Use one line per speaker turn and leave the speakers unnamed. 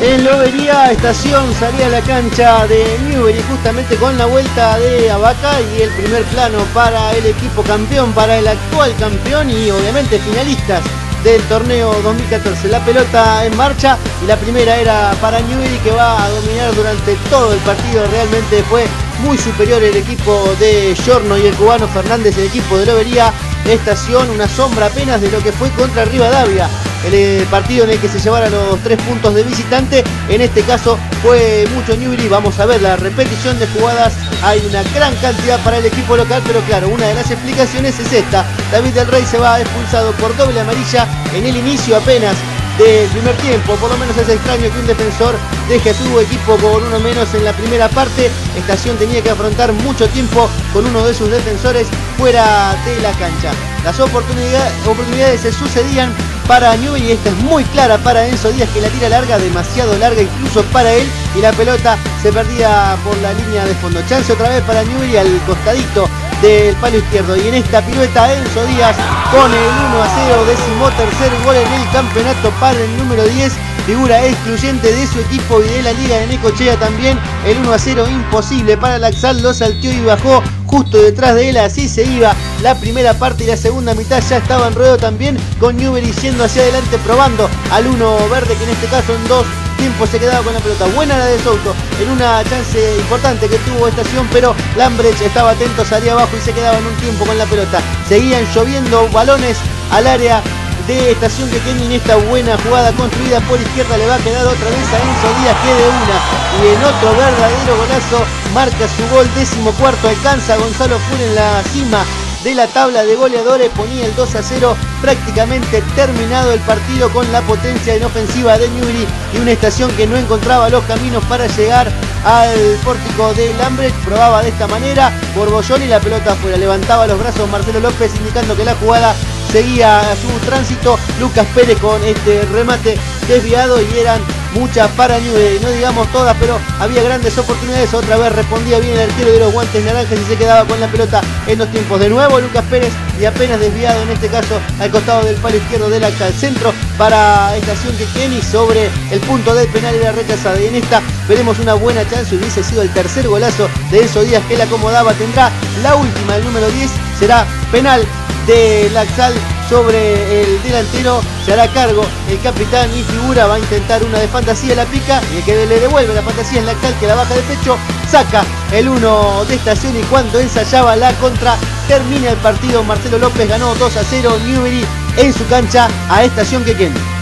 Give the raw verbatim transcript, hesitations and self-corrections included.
En Lobería, Estación salía a la cancha de Newbery justamente con la vuelta de Abaca y el primer plano para el equipo campeón, para el actual campeón y obviamente finalistas del torneo dos mil catorce. La pelota en marcha y la primera era para Newbery, que va a dominar durante todo el partido. Realmente fue muy superior el equipo de Giorno y el cubano Fernández, el equipo de Lobería. Estación una sombra apenas de lo que fue contra Rivadavia, el partido en el que se llevaron los tres puntos de visitante. En este caso fue mucho Newbery. Vamos a ver la repetición de jugadas. Hay una gran cantidad para el equipo local, pero claro, una de las explicaciones es esta. David del Rey se va expulsado por doble amarilla en el inicio apenas del primer tiempo. Por lo menos es extraño que un defensor deje a su equipo con uno menos en la primera parte. Estación tenía que afrontar mucho tiempo con uno de sus defensores fuera de la cancha. Las oportunidades, oportunidades se sucedían para Newbery y esta es muy clara para Enzo Díaz, que la tira larga, demasiado larga incluso para él, y la pelota se perdía por la línea de fondo. Chance otra vez para Newbery al costadito del palo izquierdo, y en esta pirueta Enzo Díaz pone el uno a cero, decimotercer gol en el campeonato para el número diez, figura excluyente de su equipo y de la liga de Necochea también. El uno a cero imposible para Laxal, lo salteó y bajó justo detrás de él, así se iba la primera parte, y la segunda mitad ya estaba en ruedo también, con Newbery yendo hacia adelante, probando al uno verde, que en este caso en dos tiempos se quedaba con la pelota. Buena la de Souto en una chance importante que tuvo Estación, pero Lambrecht estaba atento, salía abajo y se quedaba en un tiempo con la pelota. Seguían lloviendo balones al área de Estación Quequén, y en esta buena jugada construida por izquierda le va a quedar otra vez a Enzo Díaz, que de una y en otro verdadero golazo marca su gol decimocuarto. Alcanza a Gonzalo Fur en la cima de la tabla de goleadores, ponía el dos a cero, prácticamente terminado el partido con la potencia en ofensiva de Newbery y una Estación que no encontraba los caminos para llegar al pórtico de Lambrecht. Probaba de esta manera Borbollón y la pelota afuera. Levantaba los brazos Marcelo López indicando que la jugada seguía su tránsito. Lucas Pérez con este remate desviado y eran muchas para Newbery, no digamos todas, pero había grandes oportunidades. Otra vez respondía bien el arquero de los guantes naranjas y se quedaba con la pelota en dos tiempos. De nuevo Lucas Pérez y apenas desviado en este caso al costado del palo izquierdo del Laxal. Centro para Estación Quequén y sobre el punto del penal era rechazada, y en esta veremos una buena chance. Hubiese sido el tercer golazo de Enzo Díaz que la acomodaba. Tendrá la última, el número diez, será penal de Laxal sobre el delantero. Se hará cargo el capitán y figura, va a intentar una de fantasía, la pica, y el que le devuelve la fantasía es Laxal, que la baja de pecho, saca el uno de Estación, y cuando ensayaba la contra termina el partido. Marcelo López ganó dos a cero, Newbery en su cancha a Estación Quequén.